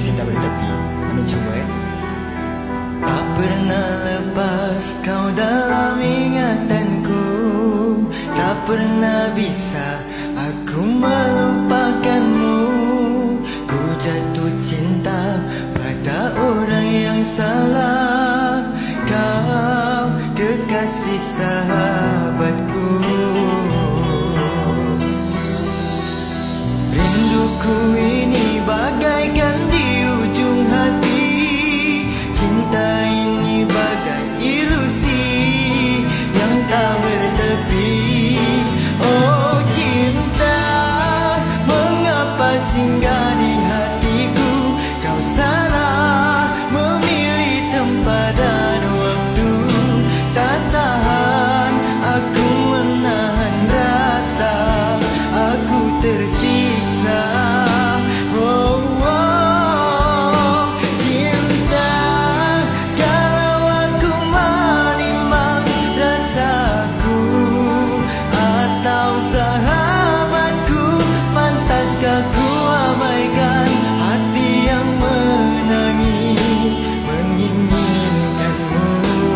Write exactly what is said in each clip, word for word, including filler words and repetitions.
Cinta Bertepi. Amin cuba ya. Tak pernah lepas kau dalam ingatanku, tak pernah bisa aku melupakanmu. Ku jatuh cinta pada orang yang salah, kau kekasih sahabatku. Rinduku ini bagaikan di ujung hati, cinta ini bagai ilusi yang tak bertepi. Oh cinta, mengapa singgah di hatiku? Kau salah memilih tempat dan waktu. Tak tahan aku menahan rasa, aku tersiksa. Oh, oh, cinta, kalau aku menimbang rasaku atau sahabatku, pantaskah ku abaikan hati yang menangis menginginkanmu?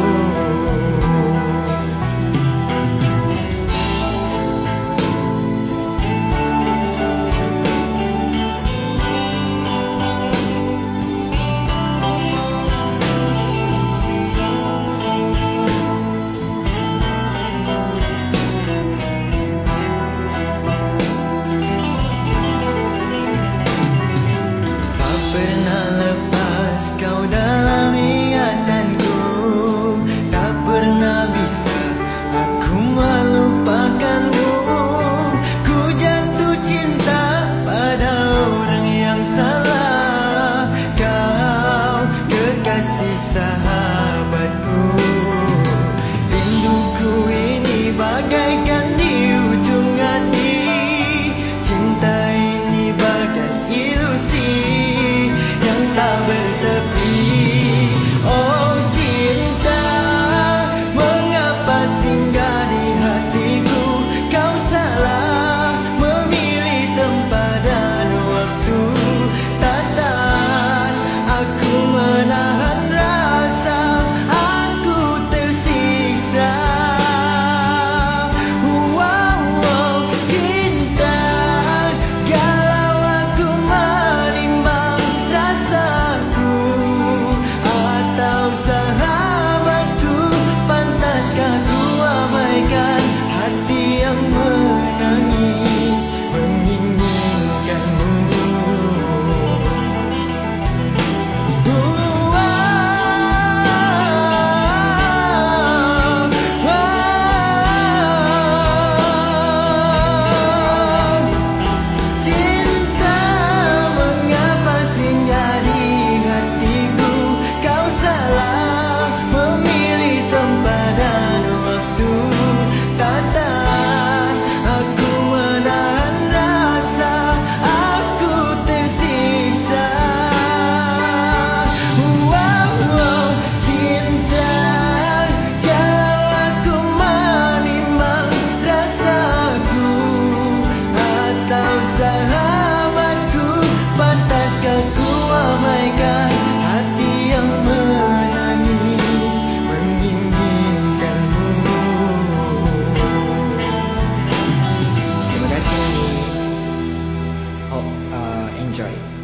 Pernah lepas kau dalam ingatanku, tak pernah bisa aku melupakanmu. Ku jatuh cinta pada orang yang salah, kau kekasih sahabatku. Rinduku ini bagaikan di ujung hati, cinta ini bagai ilusi yang tak bertepi. Oh cinta, mengapa singgah di hatiku? Kau salah memilih tempat dan waktu. Tak tahan aku menahan rasa, aku tersiksa. Wow, wow, cinta, kalau aku menimbang rasaku atau sahabatku, pantaskah ku abaikan hati yang menangis menginginkanmu? Wow, wow, cinta, mengapa singgah di hatiku? Kau salah memilih tempat dan waktu. Tak tahan aku menahan rasa, aku tersiksa. Wow, wow, cinta, kalau aku menimbang rasaku atau sahabatku, pantaskah ku abaikan hati yang menangis menginginkanmu? Terima kasih. Hope uh, enjoy.